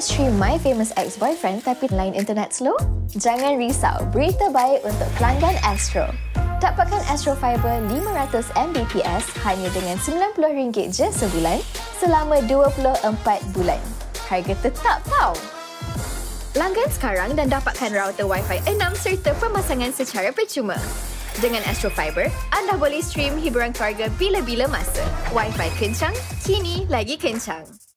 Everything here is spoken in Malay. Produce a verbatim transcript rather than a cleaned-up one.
Nak stream My Famous Ex-Boyfriend tapi line internet slow? Jangan risau, berita baik untuk pelanggan Astro. Dapatkan Astro Fiber lima ratus megabit per second hanya dengan sembilan puluh ringgit je sebulan selama dua puluh empat bulan. Harga tetap tau! Langgan sekarang dan dapatkan router Wi-Fi enam serta pemasangan secara percuma. Dengan Astro Fiber, anda boleh stream hiburan keluarga bila-bila masa. Wi-Fi kencang, kini lagi kencang.